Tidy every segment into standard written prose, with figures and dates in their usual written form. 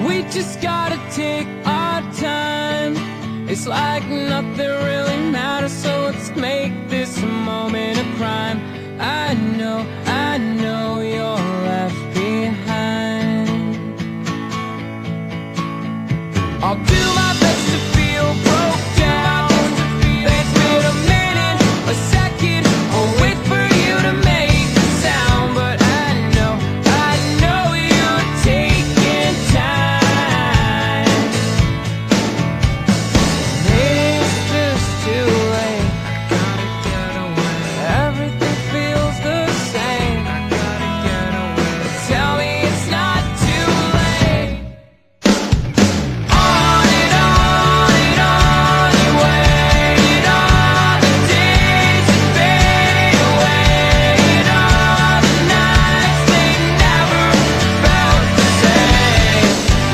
We just gotta take our time. It's like nothing really matters, so let's make this moment a crime. I know you're left behind. I'll do my best to feel broke down. Let's wait a minute, a second, I'll wait for you to make a sound. But I know you're taking time. Maybe it's just too late. Gotta get away. Everything feels the same. I gotta get away. Tell me it's not too late. On and on you wait. All the days that fade away, and all the nights they never felt the same.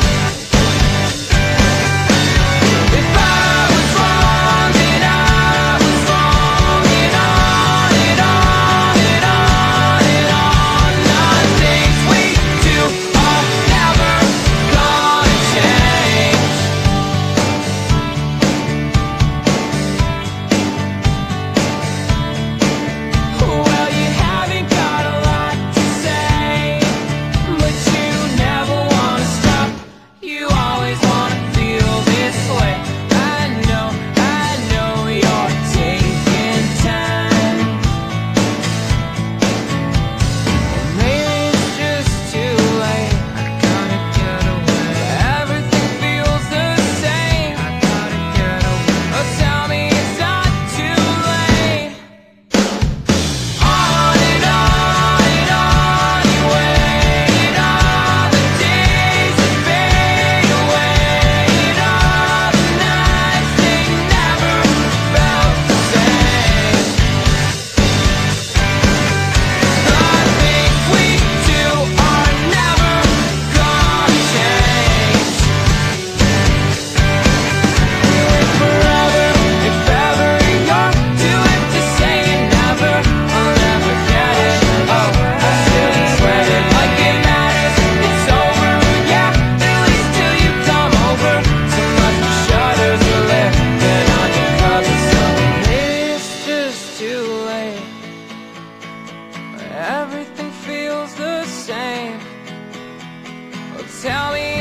If I was wrong, then I was wrong, and on and on and on and on. The things we do are never gonna change. Well, you haven't got a lot to say, but you never wanna stop. You always wanna feel this way. I know you're taking time. Maybe it's just too late. I gotta get away. Everything feels the same. I gotta get away. Oh, tell me it's not too late. On and on you wait. All the days that fade away, and all the nights they never felt the same. The things we do are never gonna change. We'll live forever if ever you're too late to say it never. I'll never get it. Oh, I shouldn't sweat it like it matters. It's over, yeah, at least till you come over. So much for shutters are lifted on your covers. So maybe it's just too late. Everything feels the same. Well, tell me